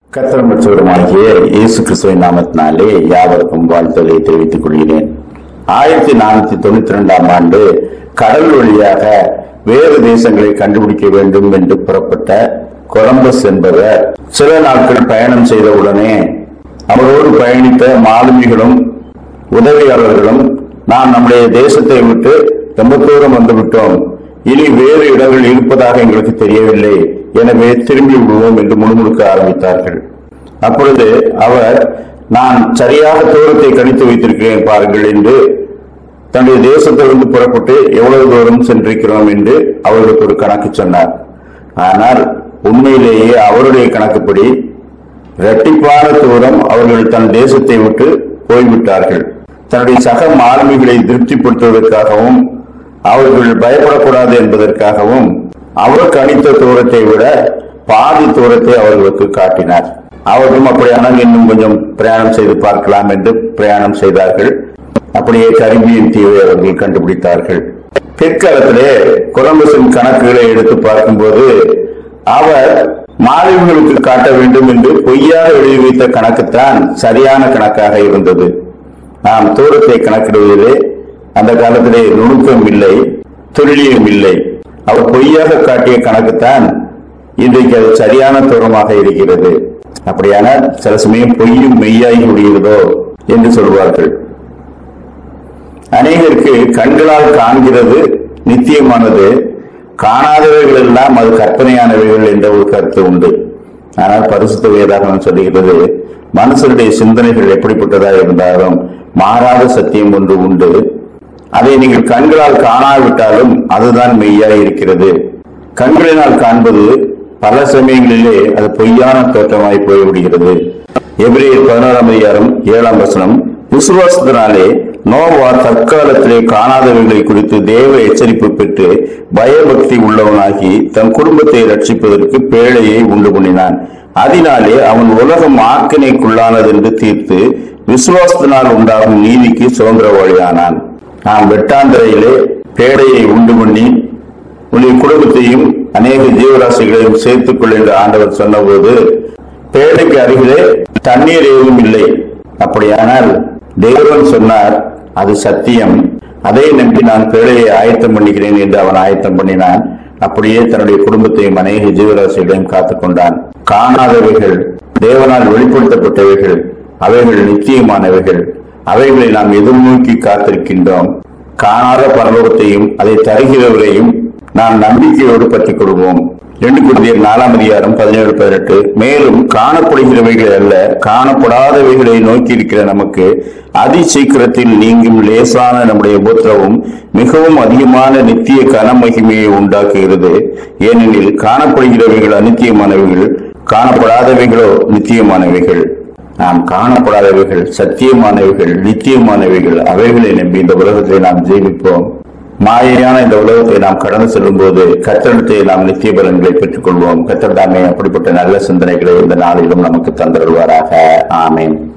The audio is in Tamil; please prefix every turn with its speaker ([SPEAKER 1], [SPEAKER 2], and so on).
[SPEAKER 1] கர்த்தர் மற்றவருமாகிய இயேசு கிறிஸ்துவின் நாமத்தினாலே யாவருக்கும் வாழ்த்துக்களை தெரிவித்துக் கொள்கிறேன். 1492ஆம் ஆண்டு கடல் வழியாக வேறு தேசங்களை கண்டுபிடிக்க வேண்டும் என்று புறப்பட்ட கொலம்பஸ் என்பவர் சில நாட்கள் பயணம் செய்தவுடனே அவரோடு பயணித்த மாலுமிகளும் உதவியாளர்களும் நாம் நம்முடைய தேசத்தை விட்டு ரொம்ப தூரம் வந்துவிட்டோம், இனி வேறு இடங்கள் இருப்பதாக எங்களுக்கு தெரியவில்லை, எனவே திரும்பி விடுவோம் என்று முணுமுணுக்க ஆரம்பித்தார்கள். அப்பொழுது அவர், நான் சரியாக தூரத்தை கணித்து வைத்திருக்கிறேன் பாருங்கள் என்று தன்னுடைய தேசத்திலிருந்து புறப்பட்டு எவ்வளவு தூரம் சென்றிருக்கிறோம் என்று அவர்களுக்கு ஒரு கணக்கு சொன்னார். ஆனால் உண்மையிலேயே அவருடைய கணக்குப்படி இரட்டிப்பான தூரம் அவர்கள் தன் தேசத்தை விட்டு போய்விட்டார்கள். தன்னுடைய சக மாலுமிகளை திருப்திப்படுத்துவதற்காகவும் அவர்கள் பயப்படக்கூடாது என்பதற்காகவும் அவர் கணித்த தூரத்தை விட பாதி தூரத்தை அவர்களுக்கு காட்டினார். அவர்களும் அப்படியானால் இன்னும் கொஞ்சம் பிரயாணம் செய்து பார்க்கலாம் என்று பிரயாணம் செய்தார்கள். அப்படியே கரிபியன் தீவை அவர்கள் கண்டுபிடித்தார்கள். பிற்காலத்திலே கொலம்பஸின் கணக்குகளை எடுத்து பார்க்கும்போது அவர் மாலுமிகளுக்கு காட்ட வேண்டும் என்று பொய்யாக எழுதி வைத்த கணக்குத்தான் சரியான கணக்காக இருந்தது. நாம் தூரத்தை கணக்கிடுவதிலே அந்த காலத்திலே நுணுக்கம் இல்லை, துல்லியம் இல்லை. அவர் பொய்யாக காட்டிய கணக்குத்தான் இன்றைக்கு அது சரியான தூரமாக இருக்கிறது. அப்படியானால் சில சமயம் பொய்யும் மெய்யாகி விடுகிறதோ என்று சொல்வார்கள். அநேகருக்கு கண்களால் காண்கிறது நித்தியமானது, காணாதவைகள் எல்லாம் அது கற்பனையானவைகள் என்ற ஒரு கருத்து உண்டு. ஆனால் பரிசுத்த வேதாகமம் சொல்லுகிறது, மனுஷருடைய சிந்தனைகள் எப்படிப்பட்டதா இருந்தாலும் மாறாத சத்தியம் ஒன்று உண்டு, அதை நீங்கள் கண்களால் காணாவிட்டாலும் அதுதான் மெய்யாய் இருக்கிறது. கண்களினால் காண்பது பல சமயங்களிலே அது பொய்யான தோற்றமாய் போய்விடுகிறது. எபிரேயர் 11ஆம் அதிகாரம் 7ஆம் வசனம், விசுவாசத்தினாலே நோவா தற்காலத்திலே காணாதவைகளை குறித்து தேவ எச்சரிப்பு பெற்று பயபக்தி உள்ளவனாகி தன் குடும்பத்தை ரட்சிப்பதற்கு பேழையை உண்டு பண்ணினான். அதனாலே அவன் உலகம் ஆக்கினைக்குள்ளானது என்று தீர்த்து விசுவாசத்தினால் உண்டாகும் நீதிக்கு சுதந்திரவாளியானான். நாம் வெட்டாந்தரையிலே பேழையை உண்டு பண்ணி உன்னுடைய குடும்பத்தையும் அநேக ஜீவராசிகளையும் சேர்த்துக் கொள் என்று ஆண்டவர் சொன்னபோது பேழைக்கு அருகிலே தண்ணீர் எதுவும் இல்லை. அப்படியானால் தேவன் சொன்னார், அது சத்தியம், அதை நம்பி நான் பேழையை ஆயத்தம் பண்ணுகிறேன் என்று அவன் ஆயத்தம் பண்ணினான். அப்படியே தன்னுடைய குடும்பத்தையும் அநேக ஜீவராசிகளையும் காத்துக் கொண்டான். காணாதவைகள் தேவனால் வெளிப்படுத்தப்பட்டவைகள், அவைகள் நிச்சயமானவைகள், அவைகளை நாம் எதிர்நோக்கி காத்திருக்கின்றோம். காணாத பரலோகத்தையும் அதை தருகிறவரையும் நாம் நம்பிக்கையோடு பற்றிக் கொள்வோம். 2 கொரிந்தியர் 4ஆம் அதிகாரம் 17-18, மேலும் காணப்படுகிறவைகள் அல்ல காணப்படாதவைகளை நோக்கி இருக்கிற நமக்கு அதி சீக்கிரத்தில் நீங்கும் லேசான நம்முடைய உபத்திரவம் மிகவும் அதிகமான நித்திய கனமகிமையை உண்டாக்குகிறது. ஏனெனில் காணப்படுகிறவைகள் அநித்தியமானவைகள், காணப்படாதவைகளோ நித்தியமானவைகள். நாம் காணப்படாதவைகள் சத்தியமானவைகள், நித்தியமானவைகள், அவைகளை நம்பி இந்த உலகத்தை நாம் ஜீவிப்போம். மாயையான இந்த உலகத்தை நாம் கடந்து செல்லும் போது கர்த்தரிடத்தை நாம் நித்திய பலன்களை பெற்றுக் கொள்வோம். கர்த்தர் தாமே அப்படிப்பட்ட நல்ல சிந்தனைகளை இந்த நாளிலும் நமக்கு தந்தருள்வாராக. ஆமென்.